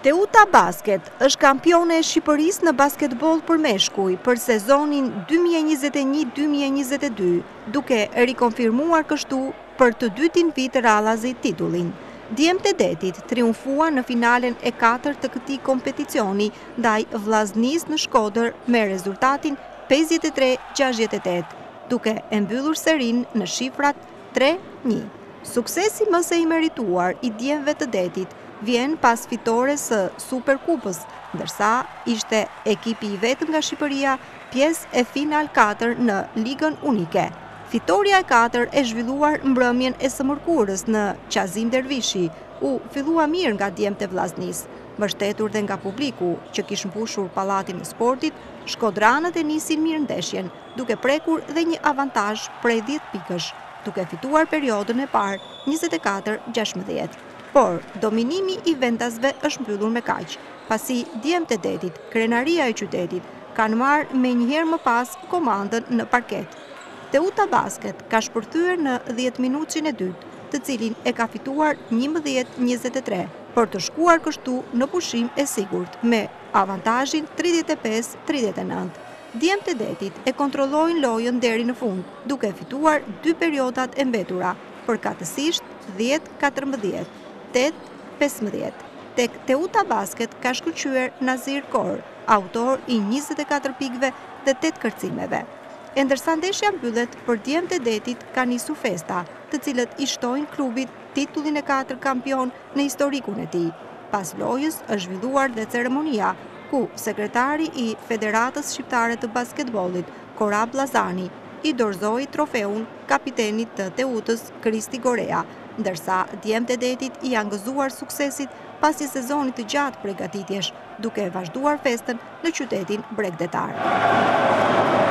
Teuta Basket është kampione e Shqipërisë në basketbol për meshkuj për sezonin 2021-2022, duke rikonfirmuar kështu për të dytin vit radhazi titullin. Djemtë e Detit triumfuan në finalen e 4 të këtij kompeticioni ndaj Vllaznisë në Shkodër me rezultatin 53-68, duke e mbyllur serinë në shifrat 3-1. Suksesi më së i merituar i djemve të Detit vjen pas fitores së Superkupës, ndërsa ishte ekipi i vetëm nga Shqipëria pjesë e final 4 në Ligën Unike. Fitoria e 4 e zhvilluar mbrëmjen e së mërkurës në Qazim Dervishi, u fillua mirë nga djemtë e Vllaznisë, mbështetur dhe nga publiku që kishte mbushur pallatin e sportit. Shkodranët e nisin mirë ndeshjen, duke prekur dhe një avantazh prej 10 pikësh, duke fituar periodën e parë 24-16. Por, dominimi i vendasve është mbyllur me kaq, pasi djemtë e Detit, krenaria e qytetit, kanë marrë me njëherë më pas komandën në parket. Teuta Basket ka shpërthyer në 10 minutin e dytë, të cilin e ka fituar 11-23, për të shkuar kështu në pushim e sigurt me avantazhin 35-39. Djemtë e Detit e kontrollojnë lojën deri në fund, duke fituar 2 periodat e mbetura, përkatësisht 10-14. 8-15. Tek Teuta Basket ka shkëlqyer Nazir Kor, autor i 24 pikëve dhe 8 kërcimeve. E ndërsa ndeshja mbyllet, për djemtë e Detit ka nisur festa, të cilët i shtojnë klubit titullin e 4 kampion në historikun e tij. Pas lojës është zhvilluar dhe ceremonia, ku sekretari i Federatës Shqiptare të Basketbollit, Korab Llazani, i dorëzoi trofeun kapitenit të Teutës, Kristi Gorea, ndërsa djemtë e Detit i janë gëzuar suksesit pasi sezonit të gjatë përgatitjesh, duke vazhduar festën në qytetin bregdetar.